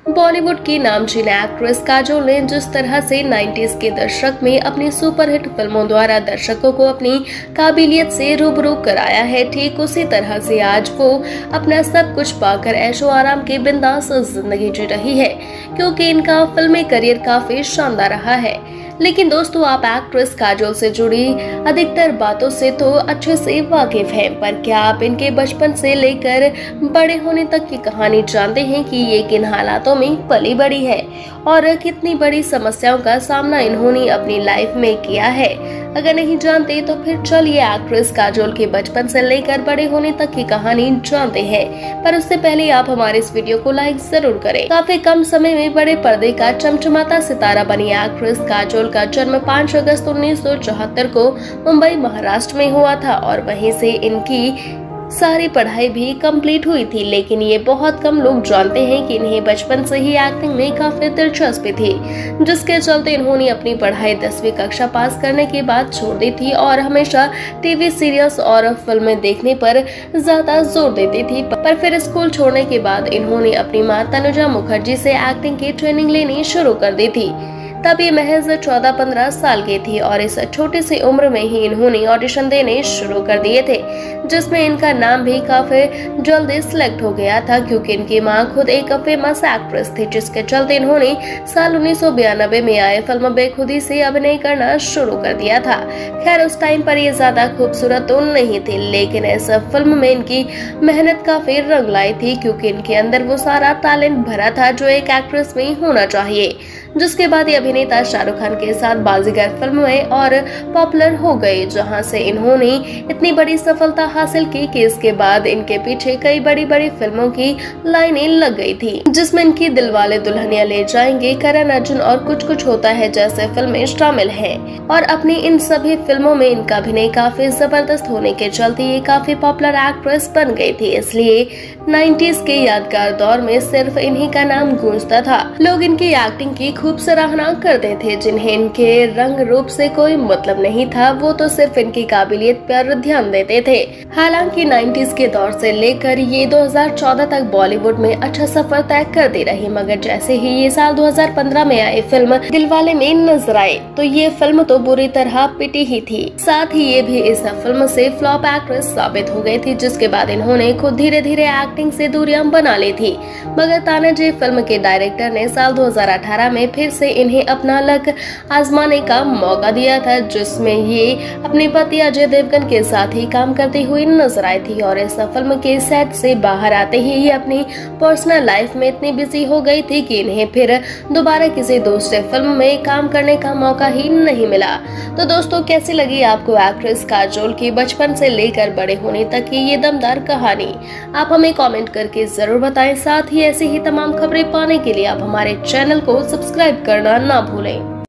बॉलीवुड की नामचीन एक्ट्रेस काजोल ने जिस तरह से 90s के दशक में अपनी सुपरहिट फिल्मों द्वारा दर्शकों को अपनी काबिलियत से रूबरू कराया है, ठीक उसी तरह से आज वो अपना सब कुछ पाकर ऐशो आराम की बिंदास जिंदगी जी रही है, क्योंकि इनका फिल्मी करियर काफी शानदार रहा है। लेकिन दोस्तों, आप एक्ट्रेस काजोल से जुड़ी अधिकतर बातों से तो अच्छे से वाकिफ हैं, पर क्या आप इनके बचपन से लेकर बड़े होने तक की कहानी जानते हैं कि ये किन हालातों में पली बड़ी है और कितनी बड़ी समस्याओं का सामना इन्होंने अपनी लाइफ में किया है? अगर नहीं जानते तो फिर चलिए एक्ट्रेस काजोल के बचपन से लेकर बड़े होने तक की कहानी जानते हैं। पर उससे पहले आप हमारे इस वीडियो को लाइक जरूर करें। काफी कम समय में बड़े पर्दे का चमचमाता सितारा बनी एक्ट्रेस काजोल का जन्म 5 अगस्त 1974 को मुंबई महाराष्ट्र में हुआ था और वहीं से इनकी सारी पढ़ाई भी कंप्लीट हुई थी। लेकिन ये बहुत कम लोग जानते हैं कि इन्हें बचपन से ही एक्टिंग में काफी दिलचस्पी थी, जिसके चलते इन्होंने अपनी पढ़ाई 10वीं कक्षा पास करने के बाद छोड़ दी थी और हमेशा टीवी सीरियल्स और फिल्में देखने पर ज्यादा जोर देती थी। पर फिर स्कूल छोड़ने के बाद इन्होंने अपनी मां तनुजा मुखर्जी से एक्टिंग की ट्रेनिंग लेनी शुरू कर दी थी। तब ये महज 14-15 साल की थी और इस छोटी सी उम्र में ही इन्होंने ऑडिशन देने शुरू कर दिए थे, जिसमें इनका नाम भी काफी जल्दी सिलेक्ट हो गया था, क्योंकि इनकी मां खुद एक फेमस एक्ट्रेस थी, जिसके चलते इन्होंने साल 1992 में आए फिल्म बेखुदी से अभिनय करना शुरू कर दिया था। खैर, उस टाइम पर ये ज्यादा खूबसूरत तो नहीं थी, लेकिन इस फिल्म में इनकी मेहनत काफी रंग लाई थी, क्योंकि इनके अंदर वो सारा टैलेंट भरा था जो एक एक्ट्रेस में होना चाहिए। जिसके बाद ये अभिनेता शाहरुख खान के साथ बाजीगर फिल्म में और पॉपुलर हो गए, जहां से इन्होंने इतनी बड़ी सफलता हासिल की कि इसके बाद इनके पीछे कई बड़ी बड़ी फिल्मों की लाइनें लग गई थी, जिसमें इनकी दिलवाले दुल्हनिया ले जाएंगे, करण अर्जुन और कुछ कुछ होता है जैसे फिल्में शामिल हैं। और अपनी इन सभी फिल्मों में इनका अभिनय काफी जबरदस्त होने के चलते ये काफी पॉपुलर एक्ट्रेस बन गई थी। इसलिए 90s के यादगार दौर में सिर्फ इन्हीं का नाम गूंजता था। लोग इनकी एक्टिंग की खूब सराहना करते थे। जिन्हें इनके रंग रूप से कोई मतलब नहीं था, वो तो सिर्फ इनकी काबिलियत पर ध्यान देते थे। हालांकि 90s के दौर से लेकर ये 2014 तक बॉलीवुड में अच्छा सफर तय करती रही, मगर जैसे ही ये साल 2015 में आई फिल्म दिलवाले में नजर आए तो ये फिल्म तो बुरी तरह पिटी ही थी। साथ ही ये भी इस फिल्म से फ्लॉप एक्ट्रेस साबित हो गई थी, जिसके बाद इन्होंने खुद धीरे धीरे एक्टिंग से दूरियां बना ली थी। मगर तानाजी फिल्म के डायरेक्टर ने साल 2018 में फिर से इन्हें अपना लक आजमाने का मौका दिया था, जिसमें ये अपने पति अजय देवगन के साथ ही काम करती हुई नजर आई थी। और इस फिल्म के सेट से बाहर आते ही ये अपनी पर्सनल लाइफ में इतनी बिजी हो गई थी कि इन्हें फिर दोबारा किसी दूसरे फिल्म में काम करने का मौका ही नहीं मिला। तो दोस्तों, कैसी लगी आपको एक्ट्रेस काजोल की बचपन से लेकर बड़े होने तक की ये दमदार कहानी? आप हमें कमेंट करके जरूर बताएं। साथ ही ऐसी ही तमाम खबरें पाने के लिए आप हमारे चैनल को सब्सक्राइब करना ना भूलें।